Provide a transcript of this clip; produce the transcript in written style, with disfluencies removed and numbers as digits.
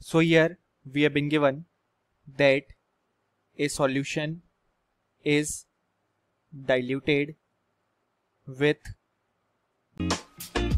So here we have been given that a solution is diluted with